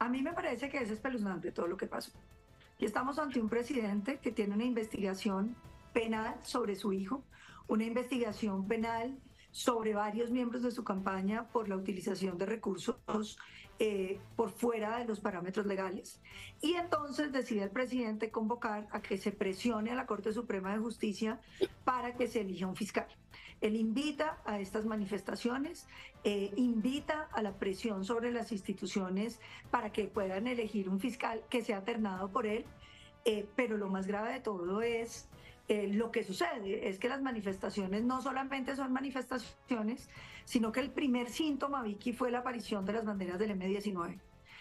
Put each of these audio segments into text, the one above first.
A mí me parece que es espeluznante todo lo que pasó. Y estamos ante un presidente que tiene una investigación penal sobre su hijo, una investigación penal sobre varios miembros de su campaña por la utilización de recursos por fuera de los parámetros legales. Y entonces decide el presidente convocar a que se presione a la Corte Suprema de Justicia para que se elija un fiscal. Él invita a estas manifestaciones, invita a la presión sobre las instituciones para que puedan elegir un fiscal que sea ternado por él, pero lo más grave de todo es lo que sucede, es que las manifestaciones no solamente son manifestaciones, sino que el primer síntoma, Vicky, fue la aparición de las banderas del M-19,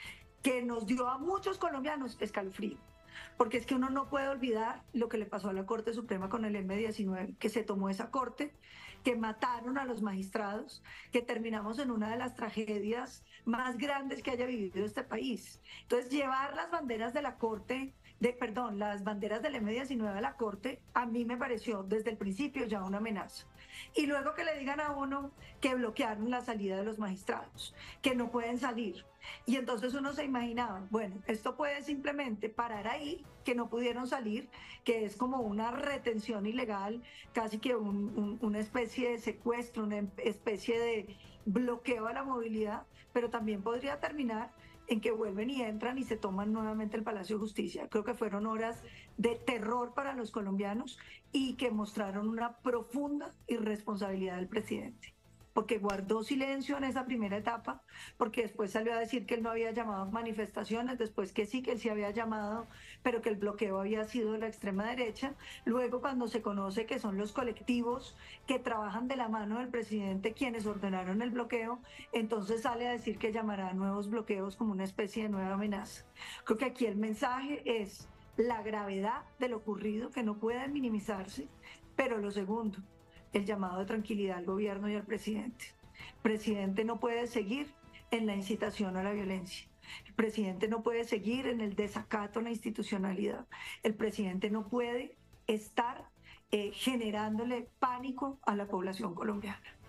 que nos dio a muchos colombianos escalofrío. Porque es que uno no puede olvidar lo que le pasó a la Corte Suprema con el M-19, que se tomó esa corte, que mataron a los magistrados, que terminamos en una de las tragedias más grandes que haya vivido este país. Entonces, llevar las banderas de la Corte, las banderas del M-19 a la Corte, a mí me pareció desde el principio ya una amenaza. Y luego que le digan a uno que bloquearon la salida de los magistrados, que no pueden salir. Y entonces uno se imaginaba, bueno, esto puede simplemente parar ahí, que no pudieron salir, que es como una retención ilegal, casi que una especie de secuestro, una especie de bloqueo a la movilidad, pero también podría terminar en que vuelven y entran y se toman nuevamente el Palacio de Justicia. Creo que fueron horas de terror para los colombianos y que mostraron una profunda irresponsabilidad del presidente, porque guardó silencio en esa primera etapa, porque después salió a decir que él no había llamado a manifestaciones, después que sí, que él sí había llamado, pero que el bloqueo había sido de la extrema derecha. Luego, cuando se conoce que son los colectivos que trabajan de la mano del presidente quienes ordenaron el bloqueo, entonces sale a decir que llamará a nuevos bloqueos como una especie de nueva amenaza. Creo que aquí el mensaje es la gravedad de lo ocurrido, que no puede minimizarse, pero lo segundo, el llamado de tranquilidad al gobierno y al presidente. El presidente no puede seguir en la incitación a la violencia. El presidente no puede seguir en el desacato a la institucionalidad. El presidente no puede estar generándole pánico a la población colombiana.